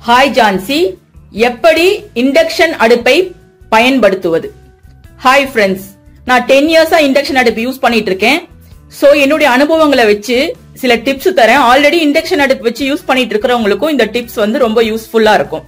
Hi Jhansi, எப்படி induction அடுப்பை பயன்படுத்துவது? ஹாய் ஃப்ரெண்ட்ஸ், நான் 10 இயர்ஸா இண்டக்ஷன் அடுப்பு யூஸ் பண்ணிட்டு இருக்கேன். சோ என்னுடைய அனுபவங்களை வச்சு சில டிப்ஸ் தரேன். ஆல்ரெடி இண்டக்ஷன் அடுப்பு வச்சு யூஸ் பண்ணிட்டு இருக்கிறவங்களுக்கும் இந்த டிப்ஸ் வந்து ரொம்ப யூஸ்ஃபுல்லா இருக்கும்.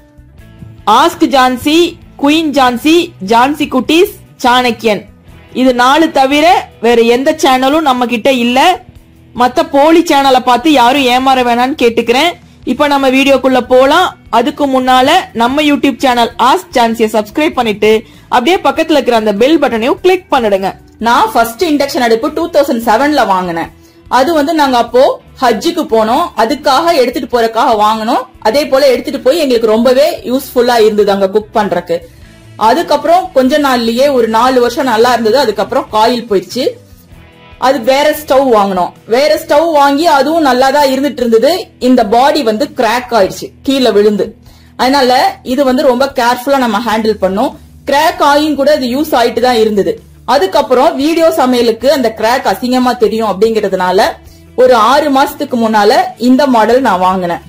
ஆஸ்க் ஜான்சி, குயின் ஜான்சி, ஜான்சி குட்டீஸ், சாணக்கியன், இது 4 தவிர வேற எந்த சேனலும் நம்ம கிட்ட இல்ல. மத்த போலி சேனலை பார்த்து யாரும் ஏமாற வேணான்னு கேட்டுக்கிறேன். இப்ப நம்ம வீடியோக்குள்ள போலாம். அதுக்கு முன்னால நம்ம யூடியூப் சேனல் ஆஸ்க் ஜான்சியை சப்ஸ்கிரைப் பண்ணிட்டு அப்படியே பக்கத்துல இருக்கிற அந்த பெல் பட்டனையும் கிளிக் பண்ணிடுங்க. நான் ஃபர்ஸ்ட் இண்டக்ஷன் அடுப்பு 2007ல வாங்கினேன். அது வந்து நாங்க அப்போ ஹஜ்ஜுக்கு போனோம், அதுக்காக எடுத்துட்டு போறதுக்காக வாங்கினோம். அதே போல எடுத்துட்டு போய் எங்களுக்கு ரொம்பவே யூஸ்ஃபுல்லா இருந்தது அங்க குக் பண்றதுக்கு. அதுக்கப்புறம் கொஞ்ச நாள்லயே ஒரு 4 வருஷம் நல்லா இருந்தது. அதுக்கப்புறம் காயில் போயிடுச்சு. அது வேற ஸ்டவ் வாங்கினோம். வேற ஸ்டவ் வாங்கி அதுவும் நல்லா தான் இருந்துட்டு இருந்தது. இந்த பாடி வந்து கிராக் ஆயிடுச்சு கீழே விழுந்து. அதனால இது வந்து ரொம்ப கேர்ஃபுல்லா நம்ம ஹேண்டில் பண்ணோம். கிராக் ஆகியும் கூட அது யூஸ் ஆயிட்டு தான் இருந்தது. அதுக்கப்புறம் வீடியோ சமையலுக்கு அந்த கிராக் அசிங்கமா தெரியும் அப்படிங்கறதுனால ஒரு 6 மாசத்துக்கு முன்னால இந்த மாடல் நான் வாங்கினேன்.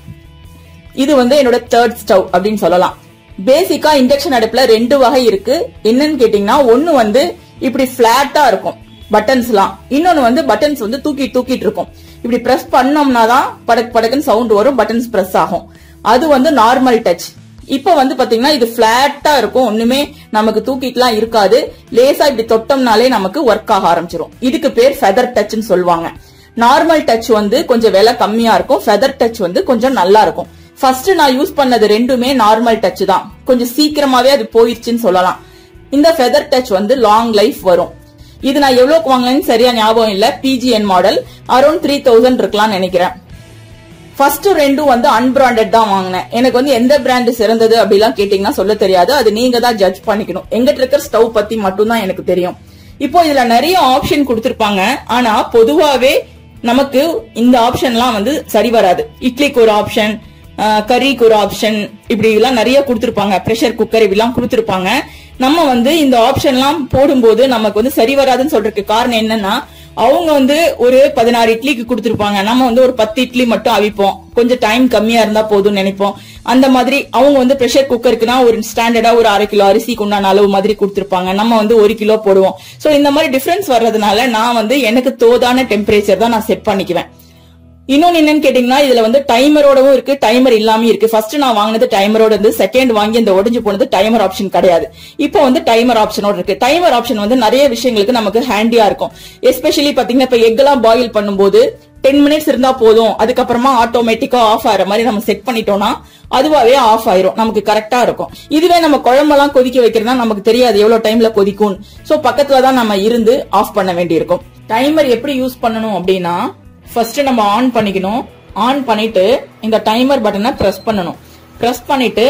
இது வந்து என்னோட 3rd ஸ்டவ் அப்படின்னு சொல்லலாம். பேசிக்கா இண்டக்ஷன் அடுப்புல 2 வகை இருக்கு. என்னன்னு கேட்டீங்கன்னா, ஒன்னு வந்து இப்படி பிளாட்டா இருக்கும் பட்டன்ஸ்லாம், இன்னொன்னு வந்து பட்டன்ஸ் வந்து தூக்கிட்டு இருக்கும். இப்படி பிரஸ் பண்ணோம்னா தான் படக் படக்குன்னு சவுண்ட் வரும், பட்டன்ஸ் பிரஸ் ஆகும். அது வந்து நார்மல் டச். இப்ப வந்து பாத்தீங்கன்னா இது பிளாட்டா இருக்கும், ஒண்ணுமே நமக்கு தூக்கிட்டுலாம் இருக்காது. லேசா இப்படி தொட்டோம்னாலே நமக்கு ஒர்க் ஆக ஆரம்பிச்சிடும். இதுக்கு பேர் ஃபெதர் டச்னு சொல்லுவாங்க. நார்மல் டச் வந்து கொஞ்சம் விலை கம்மியா இருக்கும், ஃபெதர் டச் வந்து கொஞ்சம் நல்லா இருக்கும். ஃபர்ஸ்ட் நான் யூஸ் பண்ணது 2மே நார்மல் டச் தான். கொஞ்சம் சீக்கிரமாவே அது போயிருச்சுன்னு சொல்லலாம். இந்த ஃபெதர் டச் வந்து லாங் லைஃப் வரும். இது நான் எவ்வளவுக்கு வாங்கினேன்னு சரியா ஞாபகம் இல்ல. PGN மாடல் அரௌண்ட் 3000 இருக்கலாம்னு நினைக்கிறேன். ஃபர்ஸ்ட் 2 வந்து அன்பிராண்டட் தான் வாங்கினேன். எனக்கு வந்து எந்த பிராண்ட் சிறந்தது அப்படிலாம் கேட்டீங்கன்னா சொல்ல தெரியாது. அது நீங்க தான் ஜட்ஜ் பண்ணிக்கணும். எங்கிட்ட இருக்கிற ஸ்டவ் பத்தி மட்டும் தான் எனக்கு தெரியும். இப்போ இதுல நிறைய ஆப்ஷன் கொடுத்திருப்பாங்க. ஆனா பொதுவாவே நமக்கு இந்த ஆப்ஷன்லாம் வந்து சரி வராது. இட்லிக்கு ஒரு ஆப்ஷன், கறிக்கு ஒரு ஆப்ஷன், இப்படி எல்லாம் நிறைய கொடுத்திருப்பாங்க. பிரஷர் குக்கர் இப்படிலாம் கொடுத்திருப்பாங்க. நம்ம வந்து இந்த ஆப்ஷன்லாம் போடும்போது நமக்கு வந்து சரி வராதுன்னு சொல்றதுக்கு காரணம் என்னன்னா, அவங்க வந்து ஒரு 16 இட்லிக்கு கொடுத்திருப்பாங்க. நம்ம வந்து ஒரு 10 இட்லி மட்டும் அவிப்போம். கொஞ்சம் டைம் கம்மியா இருந்தா போதும்னு நினைப்போம். அந்த மாதிரி அவங்க வந்து பிரஷர் குக்கருக்குனா ஒரு ஸ்டாண்டர்டா ஒரு 1/2 கிலோ அரிசிக்கு உண்டான அளவு மாதிரி கொடுத்திருப்பாங்க. நம்ம வந்து 1 கிலோ போடுவோம். சோ இந்த மாதிரி டிஃபரன்ஸ் வர்றதுனால நான் வந்து எனக்கு தோதான டெம்பரேச்சர் தான் நான் செட் பண்ணிக்குவேன். இன்னொன்னு என்னன்னு கேட்டீங்கன்னா, இதுல வந்து டைமரோடவும் இருக்கு, டைமர் இல்லாம இருக்கு. ஃபர்ஸ்ட் நான் வாங்கினது டைமரோட இருந்து, செகண்ட் வாங்கி இந்த உடைஞ்சு போனது டைமர் ஆப்ஷன் கிடையாது. இப்போ வந்து டைமர் ஆப்ஷனோட இருக்கு. டைமர் ஆப்ஷன் வந்து நிறைய விஷயங்களுக்கு நமக்கு ஹேண்டியா இருக்கும். எஸ்பெஷலி பாத்தீங்கன்னா, இப்ப எக் எல்லாம் பாயில் பண்ணும்போது 10 மினிட்ஸ் இருந்தா போதும், அதுக்கப்புறமா ஆட்டோமேட்டிக்கா ஆஃப் ஆகிற மாதிரி நம்ம செட் பண்ணிட்டோம்னா அதுவாவே ஆஃப் ஆயிரும், நமக்கு கரெக்டா இருக்கும். இதுவே நம்ம குழம்பெல்லாம் கொதிக்க வைக்கிறதா நமக்கு தெரியாது எவ்வளவு டைம்ல கொதிக்கும். சோ பக்கத்துலதான் நம்ம இருந்து ஆஃப் பண்ண வேண்டியிருக்கும். டைமர் எப்படி யூஸ் பண்ணணும் அப்படின்னா, ஃபர்ஸ்ட் நம்ம ஆன் பண்ணிக்கணும். ஆன் பண்ணிட்டு இந்த டைமர் பட்டனை பிரஸ் பண்ணணும். பிரஸ் பண்ணிட்டு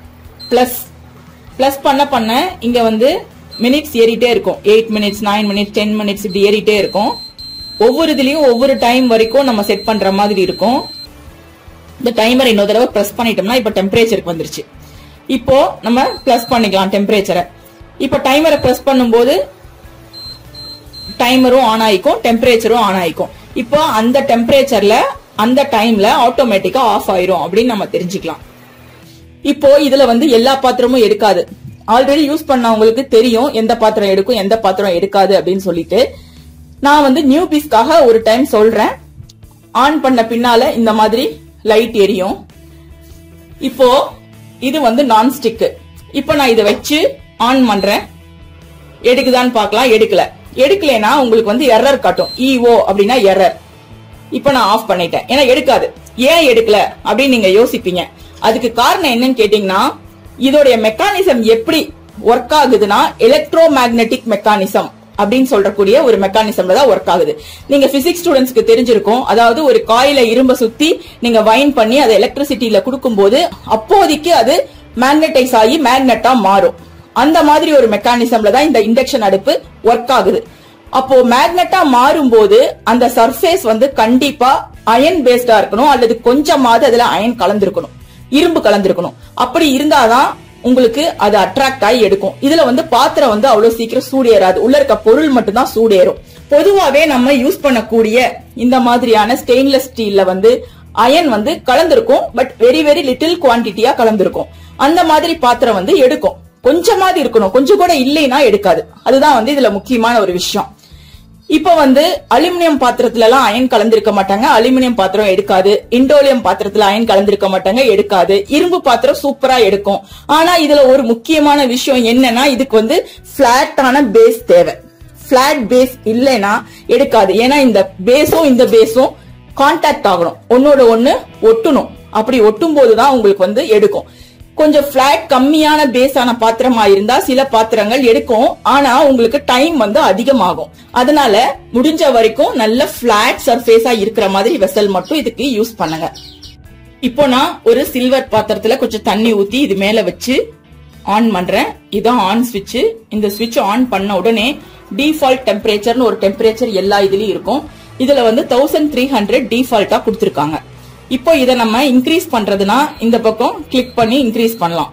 பிளஸ் பண்ண இங்க வந்து மினிட்ஸ் ஏறிட்டே இருக்கும். 8 மினிட்ஸ், 9 மினிட்ஸ், 10 மினிட்ஸ் இப்படி ஏறிட்டே இருக்கும். ஒவ்வொரு இதுலயும் ஒவ்வொரு டைம் வரைக்கும் நம்ம செட் பண்ற மாதிரி இருக்கும். இந்த டைமர் இன்னொரு தடவை பிரஸ் பண்ணிட்டோம்னா இப்ப டெம்பரேச்சருக்கு வந்துருச்சு. இப்போ நம்ம பிளஸ் பண்ணிக்கலாம் டெம்பரேச்சரை. இப்ப டைமரை பிரஸ் பண்ணும்போது டைமரும் ஆன் ஆயிக்கும், டெம்பரேச்சரும் ஆன் ஆயிக்கும். இப்போ அந்த டெம்பரேச்சர்ல அந்த டைம்ல ஆட்டோமேட்டிக்கா ஆஃப் ஆயிரும் அப்படின்னு நம்ம தெரிஞ்சுக்கலாம். இப்போ இதுல வந்து எல்லா பாத்திரமும் எடுக்காது. ஆல்ரெடி யூஸ் பண்ணவங்களுக்கு தெரியும் எந்த பாத்திரம் எடுக்கும், எந்த பாத்திரம் எடுக்காது அப்படின்னு சொல்லிட்டு. நான் வந்து நியூபீஸ்க்காக ஒரு டைம் சொல்றேன். ஆன் பண்ண பின்னால இந்த மாதிரி லைட் எரியும். இப்போ இது வந்து நான்ஸ்டிக். இப்போ நான் இதை வச்சு ஆன் பண்றேன். எடுக்குதான்னு பாக்கலாம். எடுக்கலைன்னா உங்களுக்கு வந்து எரர் காட்டும். EO அப்படின்னா எரர். இப்ப நான் ஆஃப் பண்ணிட்டேன். ஏன்னா எடுக்காது. ஏன் எடுக்கல அப்படின்னு நீங்க யோசிப்பீங்க. அதுக்கு காரணம் என்னன்னு கேட்டீங்கன்னா, இதோடைய மெக்கானிசம் எப்படி ஒர்க் ஆகுதுன்னா, எலக்ட்ரோ மேக்னெட்டிக் மெக்கானிசம் அப்படின்னு சொல்றக்கூடிய ஒரு மெக்கானிசம்ல தான் ஒர்க் ஆகுது. நீங்க பிசிக்ஸ் ஸ்டூடெண்ட்ஸ்க்கு தெரிஞ்சிருக்கும். அதாவது ஒரு காயில இரும்ப சுத்தி நீங்க வைண்ட் பண்ணி அதை எலக்ட்ரிசிட்டியில கொடுக்கும்போது அப்போதைக்கு அது மேக்னடைஸ் ஆகி மேக்னெட்டா மாறும். அந்த மாதிரி ஒரு மெக்கானிசம்ல தான் இந்த இண்டக்ஷன் அடுப்பு ஒர்க் ஆகுது. அப்போ மேக்னெட்டா மாறும்போது அந்த சர்ஃபேஸ் வந்து கண்டிப்பா அயன் பேஸ்டா இருக்கணும், அல்லது கொஞ்சமாவது அதுல அயன் கலந்திருக்கணும், இரும்பு கலந்திருக்கணும். அப்படி இருந்தாதான் உங்களுக்கு அது அட்ராக்ட் ஆகி எடுக்கும். இதுல வந்து பாத்திரம் வந்து அவ்வளவு சீக்கிரம் சூடேறாது. உள்ள இருக்க பொருள் மட்டும் தான் சூடேறும். பொதுவாவே நம்ம யூஸ் பண்ணக்கூடிய இந்த மாதிரியான ஸ்டெயின்லெஸ் ஸ்டீல்ல வந்து அயன் வந்து கலந்திருக்கும், பட் வெரி வெரி லிட்டில் குவான்டிட்டியா கலந்திருக்கும். அந்த மாதிரி பாத்திரம் வந்து எடுக்கும். கொஞ்சமாவது இருக்கணும், கொஞ்சம் கூட இல்லைன்னா எடுக்காது. அதுதான் வந்து இதுல முக்கியமான ஒரு விஷயம். இப்ப வந்து அலுமினியம் பாத்திரத்துல எல்லாம் அயன் கலந்திருக்க மாட்டாங்க, அலுமினியம் பாத்திரம் எடுக்காது. இண்டோலியம் பாத்திரத்துல அயன் கலந்திருக்க மாட்டாங்க, எடுக்காது. இரும்பு பாத்திரம் சூப்பரா எடுக்கும். ஆனா இதுல ஒரு முக்கியமான விஷயம் என்னன்னா, இதுக்கு வந்து பிளாட்டான பேஸ் தேவை. பிளாட் பேஸ் இல்லைன்னா எடுக்காது. ஏன்னா இந்த பேஸும் இந்த பேஸும் கான்டாக்ட் ஆகணும், ஒன்னோட ஒண்ணு ஒட்டணும். அப்படி ஒட்டும் போதுதான் உங்களுக்கு வந்து எடுக்கும். கொஞ்சம் பிளாட் கம்மியான பேஸான பாத்திரமா இருந்தா சில பாத்திரங்கள் எடுக்கும், ஆனா உங்களுக்கு டைம் வந்து அதிகமாகும். அதனால முடிஞ்ச வரைக்கும் நல்ல பிளாட் சர்ஃபேஸா இருக்கிற மாதிரி வெசல் மட்டும் இதுக்கு யூஸ் பண்ணுங்க. இப்போ நான் ஒரு சில்வர் பாத்திரத்துல கொஞ்சம் தண்ணி ஊத்தி இது மேல வச்சு ஆன் பண்றேன். இதான் ஆன் ஸ்விட்ச். இந்த ஸ்விட்ச் ஆன் பண்ண உடனே டிஃபால்ட் டெம்பரேச்சர்னு ஒரு டெம்பரேச்சர் எல்லா இதுலயும் இருக்கும். இதுல வந்து 1300 டிஃபால்ட்டா கொடுத்திருக்காங்க. இப்போ இதை நம்ம இன்க்ரீஸ் பண்றதுனா இந்த பக்கம் கிளிக் பண்ணி இன்க்ரீஸ் பண்ணலாம்.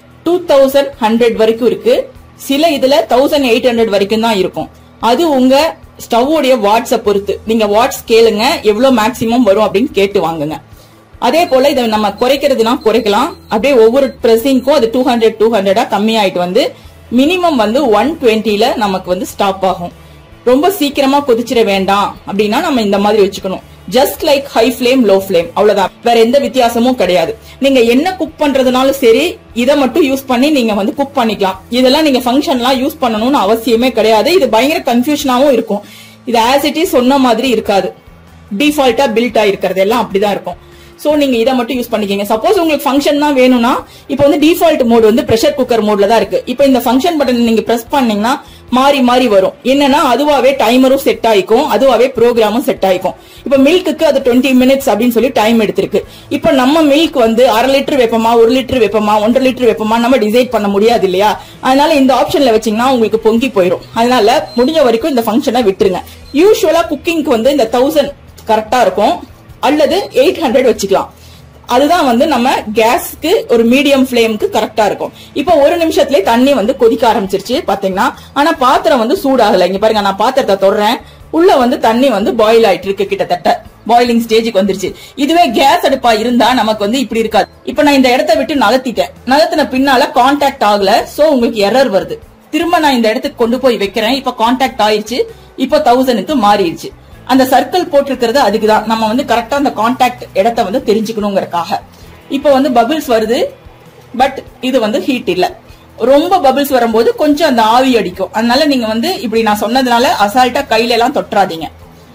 2100 வரைக்கும் இருக்கு. சில இதுல 1800 வரைக்கும் தான் இருக்கும். அது உங்க ஸ்டவ்வுடைய வாட்ஸை பொறுத்து. நீங்க வாட்ஸ் கேளுங்க, எவ்வளவு மேக்சிமம் வரும் அப்படின்னு கேட்டு வாங்குங்க. அதே போல இதை நம்ம குறைக்கிறதுனா குறைக்கலாம். அப்படியே ஒவ்வொரு பிரஸிங்க்கும் அது 200 கம்மியாயிட்டு வந்து மினிமம் வந்து 120ல நமக்கு வந்து ஸ்டாப் ஆகும். ரொம்ப சீக்கிரமா கொதிச்சிட வேண்டாம் அப்படின்னா நம்ம இந்த மாதிரி வச்சுக்கணும். Just like high flame low flame, அவ்வளவுதான். வேற எந்த வித்தியாசமும் கிடையாது. நீங்க என்ன குக் பண்றதுனாலும் சரி இதை மட்டும் யூஸ் பண்ணி நீங்க வந்து குக் பண்ணிக்கலாம். இதெல்லாம் நீங்க ஃபங்க்ஷன்லாம் யூஸ் பண்ணணும்னு அவசியமே கிடையாது. இது பயங்கர கன்ஃபியூஷனாவும் இருக்கும். இது ஆஸ் இட் இஸ் சொன்ன மாதிரி இருக்காது. டிஃபால்ட்டா பில்ட் ஆயிருக்கிறது எல்லாம் அப்படிதான் இருக்கும். சோ நீங்க இதை மட்டும் யூஸ் பண்ணிக்கீங்க. சப்போஸ் உங்களுக்கு ஃபங்க்ஷன் தான் வேணும்னா இப்போ வந்து டிஃபால்ட் மோட் வந்து பிரஷர் குக்கர் மோட்ல தான் இருக்கு. இப்போ இந்த ஃபங்க்ஷன் பட்டன் நீங்க பிரஸ் பண்ணீங்கன்னா மாறி மாறி வரும். என்னன்னா அதுவாவே டைமரும் செட் ஆயிக்கும், அதுவாவே ப்ரோக்ராமும் செட் ஆயிக்கும். இப்ப மில்க்கு அது 20 மினிட்ஸ் அப்படின்னு சொல்லி டைம் எடுத்திருக்கு. இப்ப நம்ம மில்க் வந்து 1/2 லிட்டர் வைப்போமா, 1 லிட்டர் வைப்போமா, 1.5 லிட்டர் வைப்போமா நம்ம டிசைட் பண்ண முடியாது இல்லையா? அதனால இந்த ஆப்ஷன்ல வச்சீங்கன்னா உங்களுக்கு பொங்கி போயிடும். அதனால முடிஞ்ச வரைக்கும் இந்த ஃபங்க்ஷனை விட்டுருங்க. யூசுவலா குக்கிங்க்கு வந்து இந்த 1000 கரெக்டா இருக்கும், அல்லது 800 வச்சுக்கலாம். அதுதான் வந்து நம்ம கேஸ்க்கு ஒரு மீடியம் ஃபிளேமுக்கு கரெக்டா இருக்கும். இப்போ ஒரு நிமிஷத்துலயே தண்ணி வந்து கொதிக்க ஆரம்பிச்சிருச்சு பாத்தீங்கன்னா. ஆனா பாத்திரம் வந்து சூடாகல. இங்க பாருங்க, நான் பாத்திரத்தை தொடுறேன், உள்ள வந்து தண்ணி வந்து பாயில் ஆயிட்டு இருக்கு. கிட்டத்தட்ட பாயிலிங் ஸ்டேஜுக்கு வந்துருச்சு. இதுவே கேஸ் அடுப்பா இருந்தா நமக்கு வந்து இப்படி இருக்காது. இப்ப நான் இந்த இடத்த விட்டு நகர்த்தின பின்னால கான்டாக்ட் ஆகல. சோ உங்களுக்கு எரர் வருது. திரும்ப நான் இந்த இடத்துக்கு கொண்டு போய் வைக்கிறேன். இப்ப கான்டாக்ட் ஆயிடுச்சு. இப்ப 1000க்கு மாறிடுச்சு. அந்த சர்க்கிள் போட்டிருக்கிறது அதுக்குதான். நம்ம வந்து கரெக்டா அந்த கான்டாக்ட் இடத்தை வந்து தெரிஞ்சுக்கணுங்கிறதுக்காக. இப்ப வந்து பபிள்ஸ் வருது, பட் இது வந்து ஹீட் இல்ல. ரொம்ப பபிள்ஸ் வரும்போது கொஞ்சம் அந்த ஆவி அடிக்கும். அதனால நீங்க வந்து இப்படி நான் சொன்னதுனால அசால்ட்டா கையில எல்லாம் தொட்டுறாதீங்க.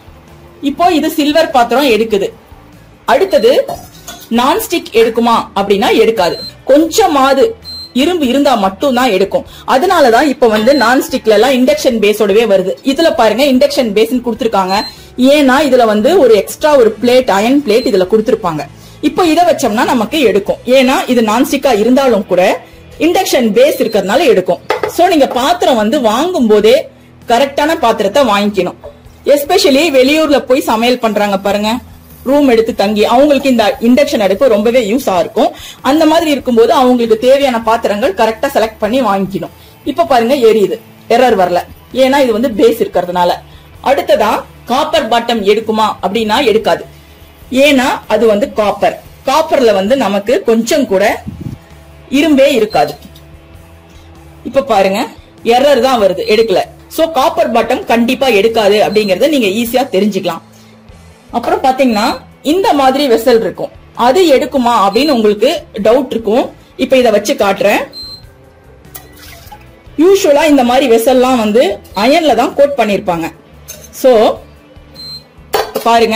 இப்போ இது சில்வர் பாத்திரம் எடுக்குது. அடுத்தது நான்ஸ்டிக் எடுக்குமா அப்படின்னா எடுக்காது. கொஞ்சமாவது இரும்பு இருந்தா மட்டும் தான் எடுக்கும். அதனாலதான் இப்ப வந்து நான்ஸ்டிக்ல எல்லாம் இண்டக்ஷன் பேஸோடவே வருது. இதுல பாருங்க இண்டக்ஷன் பேஸ் கொடுத்திருக்காங்க. ஏன்னா இதுல வந்து ஒரு எக்ஸ்ட்ரா ஒரு பிளேட், அயன் பிளேட் இதுல கொடுத்திருப்பாங்க. இப்போ இதை வச்சோம்னா நமக்கு எடுக்கும். ஏன்னா இது நான்ஸ்டிக்கா இருந்தாலும் கூட இண்டக்ஷன் பேஸ் இருக்கிறதுனால எடுக்கும். சோ நீங்க பாத்திரம் வந்து வாங்கும் போதே கரெக்டான பாத்திரத்தை வாங்கிக்கணும். எஸ்பெஷலி வெளியூர்ல போய் சமையல் பண்றாங்க பாருங்க, ரூம் எடுத்து தங்கி, அவங்களுக்கு இந்த இண்டக்ஷன் அடுப்பு ரொம்பவே யூஸா இருக்கும். அந்த மாதிரி இருக்கும்போது அவங்களுக்கு தேவையான பாத்திரங்கள் கரெக்டா செலக்ட் பண்ணி வாங்கிக்கணும். இப்ப பாருங்க எரியுது, எரர் வரல. ஏன்னா இது வந்து பேஸ் இருக்கிறதுனால. அடுத்ததா காப்பர் பாட்டம் எடுக்குமா அப்படின்னா எடுக்காது. ஏன்னா அது வந்து காப்பர்ல வந்து நமக்கு கொஞ்சம் கூட இரும்பே இருக்காது. இப்ப பாருங்க எரர் தான் வருது, எடுக்கல. சோ காப்பர் பாட்டம் கண்டிப்பா எடுக்காது அப்படிங்கறத நீங்க ஈஸியா தெரிஞ்சுக்கலாம். அப்புறம் பாத்தீங்கன்னா இந்த மாதிரி வெசல் இருக்கும், அது எடுக்குமா அப்படின்னு உங்களுக்கு டவுட் இருக்கும். இப்ப இத வச்சு காட்டுறேன். யூசுவலா இந்த மாதிரி வெசல்லாம் வந்து அயன்ல தான் கோட் பண்ணிருப்பாங்க. சோ பாருங்க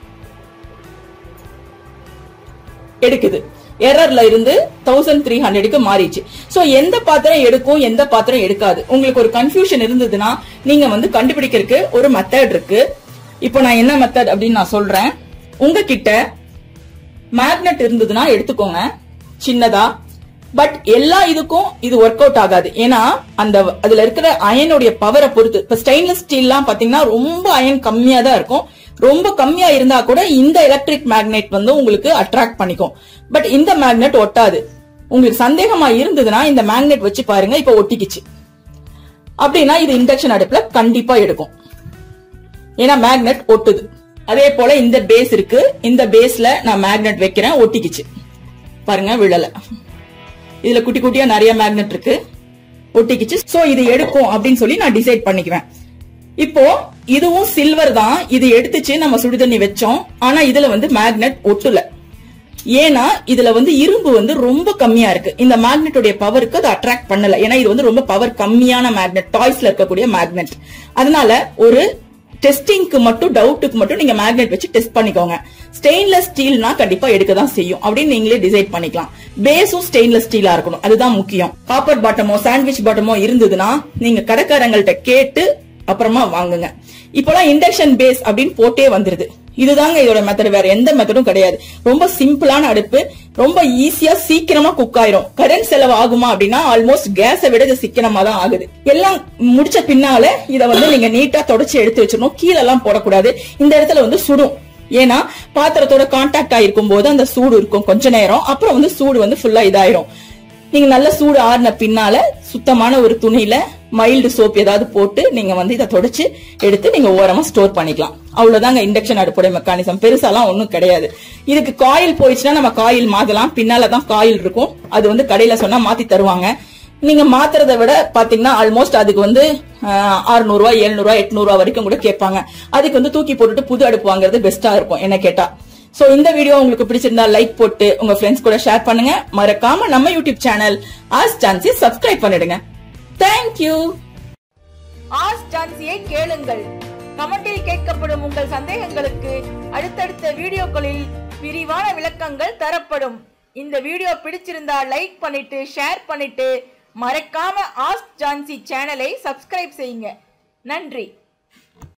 எடுக்குது. எரர்ல இருந்து 1300க்கு மாறிச்சு. சோ எந்த பாத்திரம் எடுக்கும், எந்த பாத்திரம் எடுக்காது, உங்களுக்கு ஒரு கன்ஃபியூஷன் இருந்ததுன்னா நீங்க வந்து கண்டுபிடிக்கிறதுக்கு ஒரு மெத்தட் இருக்கு. இப்போ நான் என்ன மெத்தட் அப்படின்னு நான் சொல்றேன். உங்ககிட்ட மேக்னெட் இருந்ததுன்னா எடுத்துக்கோங்க சின்னதா. பட் எல்லா இதுக்கும் இது ஒர்க் அவுட் ஆகாது. ஏன்னா அந்த அதுல இருக்கிற அயனுடைய பவரை பொறுத்து. இப்ப ஸ்டெயின்லெஸ் ஸ்டீல்லாம் பாத்தீங்கன்னா ரொம்ப அயன் கம்மியா தான் இருக்கும். ரொம்ப கம்மியா இருந்தா கூட இந்த எலக்ட்ரிக் மேக்னெட் வந்து உங்களுக்கு அட்ராக்ட் பண்ணிக்கும். பட் இந்த மேக்னெட் ஒட்டாது. உங்களுக்கு சந்தேகமா இருந்ததுன்னா இந்த மேக்னெட் வச்சு பாருங்க. இப்ப ஒட்டிக்கிச்சு அப்படின்னா இது இண்டக்ஷன் அடுப்புல கண்டிப்பா எடுக்கும். ஏன்னா மேக்னெட் ஒட்டுது. அதே போல இந்த பேஸ் இருக்கு, இந்த பேஸ்ல நான் மேக்னெட் வைக்கிறேன், ஒட்டிக்கிச்சு பாருங்க, விழல. இதுல குட்டி குட்டியா நிறைய மேக்னெட் இருக்கு, ஒட்டிக்கிச்சு. சோ இது எடுக்கும் அப்படின்னு சொல்லி நான் டிசைட் பண்ணிக்குவேன். இப்போ இதுவும் சில்வர் தான், இது எடுத்துச்சு நம்ம சுடுதண்ணி வச்சோம். ஆனா இதுல வந்து மேக்னெட் ஒட்டல. ஏன்னா இதுல வந்து இரும்பு வந்து ரொம்ப கம்மியா இருக்கு. இந்த மேக்னெட்டுடைய பவருக்கு அது அட்ராக்ட் பண்ணல. ஏன்னா இது வந்து ரொம்ப பவர் கம்மியான மேக்னெட், டாய்ஸ்ல இருக்கக்கூடிய மேக்னெட். அதனால ஒரு டெஸ்டிங்க்கு மட்டும், டவுட்டுக்கு மட்டும் நீங்க மேக்னெட் வச்சு டெஸ்ட் பண்ணிக்கோங்க. ஸ்டெயின்லெஸ் ஸ்டீல்னா கண்டிப்பா எடுக்க தான் செய்யும் அப்படின்னு நீங்களே டிசைட் பண்ணிக்கலாம். பேஸும் ஸ்டெயின்லெஸ் ஸ்டீலா இருக்கணும், அதுதான் முக்கியம். காப்பர் பாட்டமோ சாண்ட்விச் பாட்டமோ இருந்ததுன்னா நீங்க கடைக்காரங்கள்ட்ட கேட்டு அப்புறமா வாங்குங்க. இப்போலாம் இண்டக்ஷன் பேஸ் அப்படின்னு போட்டே வந்துருது. இதுதாங்க இதோட மெத்தட், வேற எந்த மெத்தடும் கிடையாது. ரொம்ப சிம்பிளான அடுப்பு, ரொம்ப ஈஸியா சீக்கிரமா குக் ஆயிரும். கரண்ட் செலவு ஆகுமா அப்படின்னா ஆல்மோஸ்ட் கேஸை விட இது சீக்கிரமா தான் ஆகுது. எல்லாம் முடிச்ச பின்னால இத வந்து நீங்க நீட்டா தொடச்சு எடுத்து வச்சிடணும். கீழே எல்லாம் போடக்கூடாது. இந்த இடத்துல வந்து சுடும். ஏன்னா பாத்திரத்தோட கான்டாக்ட் ஆயிருக்கும் போது அந்த சூடு இருக்கும் கொஞ்ச நேரம், அப்புறம் வந்து சூடு வந்து ஃபுல்லா இதாயிரும். நீங்க நல்ல சூடு ஆறின பின்னால சுத்தமான ஒரு துணியில மைல்டு சோப் ஏதாவது போட்டு நீங்க வந்து இதை தொடச்சு எடுத்து நீங்க ஓரமா ஸ்டோர் பண்ணிக்கலாம். அவ்வளவுதாங்க இண்டக்ஷன் அடுப்புடைய மெக்கானிசம். பெருசாலாம் ஒண்ணும் கிடையாது. இதுக்கு காயில் போயிடுச்சுன்னா நம்ம காயில் மாத்தலாம். பின்னாலதான் காயில் இருக்கும், அது வந்து கடையில சொன்னா மாத்தி தருவாங்க. நீங்க மாத்துறதை விட பாத்தீங்கன்னா ஆல்மோஸ்ட் அதுக்கு வந்து 600 ரூபாய் 700 ரூபாய் 800 ரூபாய் வரைக்கும் கூட கேட்பாங்க. அதுக்கு வந்து தூக்கி போட்டுட்டு புது அடுப்பு வாங்குறது பெஸ்டா இருக்கும் என்ன கேட்டா. சோ இந்த வீடியோ உங்களுக்கு பிடிச்சிருந்தா லைக் போட்டு உங்க ஃப்ரெண்ட்ஸ் கூட ஷேர் பண்ணுங்க. மறக்காம நம்ம YouTube channel ask Jhansi subscribe பண்ணிடுங்க. தேங்க்யூ. ஆஸ்க் ஜான்சியை கேளுங்கள். கமெண்டில் கேட்கப்படும் உங்கள் சந்தேகங்களுக்கு அடுத்தடுத்த வீடியோக்களில் விரிவான விளக்கங்கள் தரப்படும். இந்த வீடியோ பிடிச்சிருந்தா லைக் பண்ணிட்டு ஷேர் பண்ணிட்டு மறக்காம ஆஸ்க் ஜான்சி சேனலை சப்ஸ்கிரைப் செய்யுங்க. நன்றி.